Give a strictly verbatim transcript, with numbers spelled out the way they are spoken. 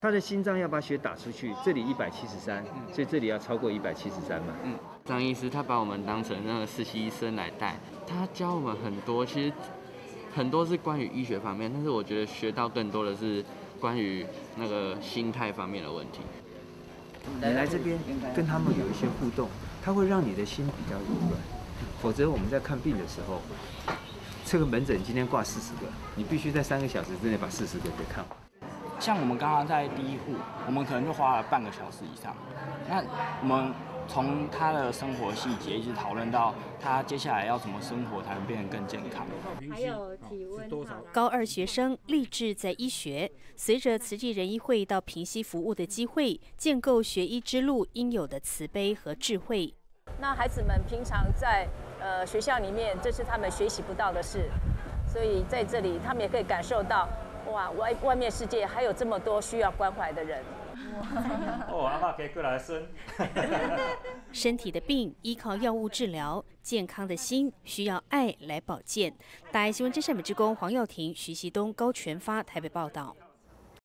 他的心脏要把血打出去，这里一百七十三，所以这里要超过一百七十三嘛。 嗯，张医师他把我们当成那个实习医生来带，他教我们很多，其实很多是关于医学方面，但是我觉得学到更多的是关于那个心态方面的问题。 你来这边跟他们有一些互动，它会让你的心比较柔软。否则我们在看病的时候，这个门诊今天挂四十个，你必须在三个小时之内把四十个给看完。 像我们刚刚在第一户，我们可能就花了半个小时以上。那我们从他的生活细节一直讨论到他接下来要怎么生活才能变得更健康。 还有体温。 高二学生立志在医学，随着慈济人医会到平溪服务的机会，建构学医之路应有的慈悲和智慧。 那孩子们平常在呃学校里面，这是他们学习不到的事，所以在这里他们也可以感受到。哇，外外面世界还有这么多需要关怀的人。 哦，阿嬤可以过来生。 身体的病依靠药物治疗，健康的心需要爱来保健。大爱新闻真善美之公黄耀庭、徐习东、高全发台北报道。